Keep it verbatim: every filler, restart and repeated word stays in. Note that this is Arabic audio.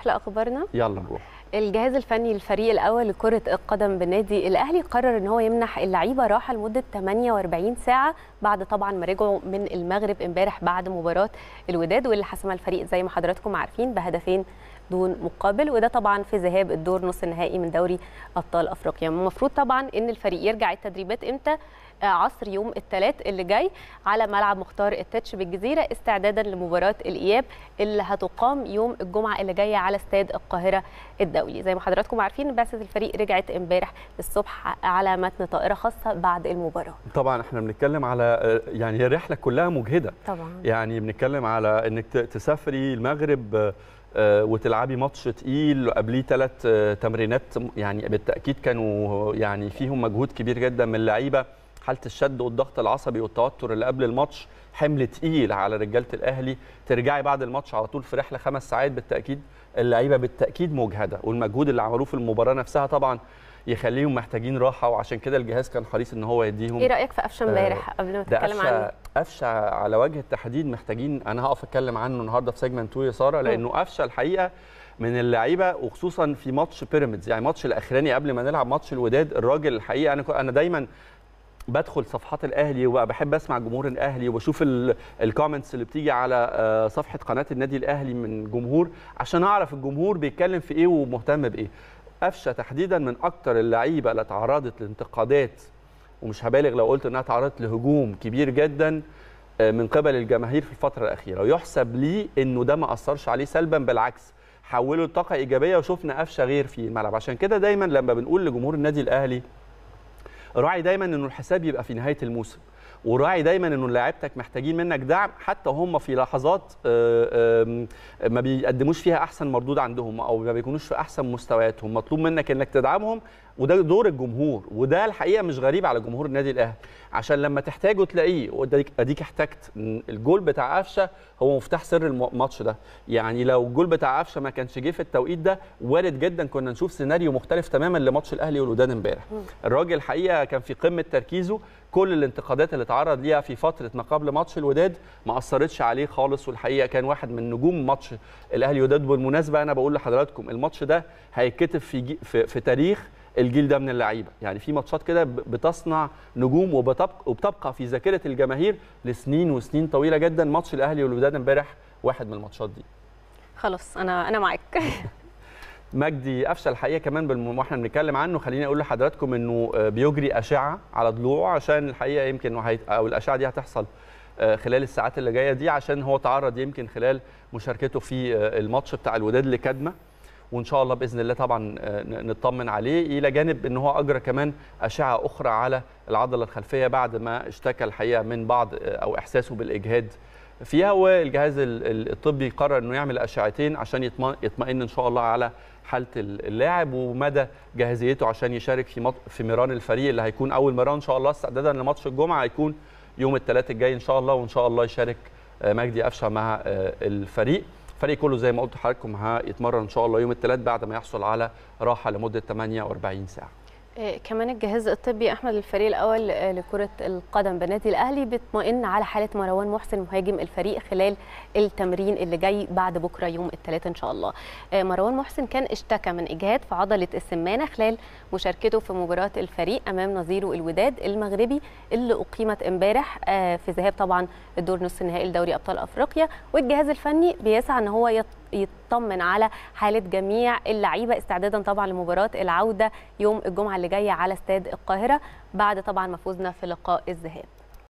نروح لاخبارنا. يلا نروح. الجهاز الفني للفريق الاول لكره القدم بالنادي الاهلي قرر ان هو يمنح اللعيبه راحه لمده ثمانية وأربعين ساعه بعد طبعا ما رجعوا من المغرب امبارح بعد مباراه الوداد واللي حسمها الفريق زي ما حضراتكم عارفين بهدفين دون مقابل، وده طبعا في ذهاب الدور نص النهائي من دوري ابطال افريقيا. المفروض طبعا ان الفريق يرجع التدريبات امتى؟ عصر يوم الثلاث اللي جاي على ملعب مختار التتش بالجزيره استعدادا لمباراه الاياب اللي هتقام يوم الجمعه اللي جايه على استاد القاهره الدولي. زي ما حضراتكم عارفين بعثه الفريق رجعت امبارح الصبح على متن طائره خاصه بعد المباراه. طبعا احنا بنتكلم على يعني الرحله كلها مجهده طبعا، يعني بنتكلم على انك تسافري المغرب وتلعبي ماتش تقيل قبليه ثلاث تمرينات يعني بالتاكيد كانوا يعني فيهم مجهود كبير جدا من اللعيبه. حاله الشد والضغط العصبي والتوتر اللي قبل الماتش حمل تقيل على رجاله الاهلي. ترجعي بعد الماتش على طول في رحله خمس ساعات بالتاكيد اللعيبه بالتاكيد مجهده، والمجهود اللي عملوه في المباراه نفسها طبعا يخليهم محتاجين راحه، وعشان كده الجهاز كان حريص ان هو يديهم. ايه رايك في قفشه امبارح آه قبل ما تتكلم عنه؟ قفشه على وجه التحديد محتاجين، انا هقف اتكلم عنه النهارده في سيجمنت اتنين يا ساره، لانه قفشه الحقيقه من اللعيبه وخصوصا في ماتش بيراميدز يعني الماتش الاخراني قبل ما نلعب ماتش الوداد. الراجل الحقيقه انا انا دايما بدخل صفحات الاهلي وبحب اسمع جمهور الاهلي وبشوف الكومنتس اللي بتيجي على صفحه قناه النادي الاهلي من جمهور عشان اعرف الجمهور بيتكلم في ايه ومهتم بايه. قفشه تحديدا من اكتر اللعيبه اللي تعرضت لانتقادات، ومش هبالغ لو قلت انها تعرضت لهجوم كبير جدا من قبل الجماهير في الفتره الاخيره، ويحسب لي انه ده ما اثرش عليه سلبا، بالعكس حوله لطاقه ايجابيه وشفنا قفشه غير في الملعب. عشان كده دايما لما بنقول لجمهور النادي الاهلي راعي دايما انه الحساب يبقى في نهايه الموسم، وراعي دايما انه لاعيبتك محتاجين منك دعم حتى هم في لحظات ما بيقدموش فيها احسن مردود عندهم او ما بيكونوش في احسن مستوياتهم، مطلوب منك انك تدعمهم، وده دور الجمهور، وده الحقيقه مش غريب على جمهور النادي الاهلي عشان لما تحتاجه تلاقيه. واديك احتجت الجول بتاع قفشه هو مفتاح سر الماتش ده، يعني لو الجول بتاع قفشه ما كانش جه في التوقيت ده وارد جدا كنا نشوف سيناريو مختلف تماما لماتش الاهلي والوداد امبارح. الراجل الحقيقه كان في قمه تركيزه، كل الانتقادات اللي اتعرض ليها في فتره ما قبل ماتش الوداد ما اثرتش عليه خالص، والحقيقه كان واحد من نجوم ماتش الاهلي والوداد. بالمناسبه انا بقول لحضراتكم الماتش ده هيتكتب في في, في تاريخ الجيل ده من اللعيبه، يعني في ماتشات كده بتصنع نجوم وبتبقى وبتبقى في ذاكره الجماهير لسنين وسنين طويله جدا. ماتش الاهلي والوداد امبارح واحد من الماتشات دي. خلاص انا انا معاك. مجدي قفشه الحقيقه كمان واحنا بنتكلم عنه خليني اقول لحضراتكم انه بيجري اشعه على ضلوعه عشان الحقيقه يمكن او الاشعه دي هتحصل خلال الساعات اللي جايه دي، عشان هو تعرض يمكن خلال مشاركته في الماتش بتاع الوداد لكدمه، وان شاء الله باذن الله طبعا نطمن عليه، الى جانب ان هو اجرى كمان اشعه اخرى على العضله الخلفيه بعد ما اشتكى الحقيقه من بعض او احساسه بالاجهاد فيها، والجهاز الطبي قرر انه يعمل اشعتين عشان يطمئن ان شاء الله على حاله اللاعب ومدى جاهزيته عشان يشارك في في ميران الفريق اللي هيكون اول ميران ان شاء الله استعدادا لماتش الجمعه هيكون يوم الثلاث الجاي ان شاء الله، وان شاء الله يشارك مجدي قفشه مع الفريق. الفريق كله زي ما قلت لحضراتكم هيتمرن ان شاء الله يوم الثلاث بعد ما يحصل على راحه لمده ثمانية وأربعين ساعه. إيه كمان الجهاز الطبي احمد الفريق الاول لكره القدم بالنادي الاهلي بيطمئن على حاله مروان محسن مهاجم الفريق خلال التمرين اللي جاي بعد بكره يوم الثلاث ان شاء الله. إيه مروان محسن كان اشتكى من اجهاد في عضله السمانه خلال مشاركته في مباراه الفريق امام نظيره الوداد المغربي اللي اقيمت امبارح في ذهاب طبعا الدور نصف النهائي لدوري ابطال افريقيا، والجهاز الفني بيسعى ان هو يط... يطمن على حاله جميع اللعيبه استعدادا طبعا لمباراه العوده يوم الجمعه اللي جايه على استاد القاهره بعد طبعا ما فوزنا في لقاء الذهاب.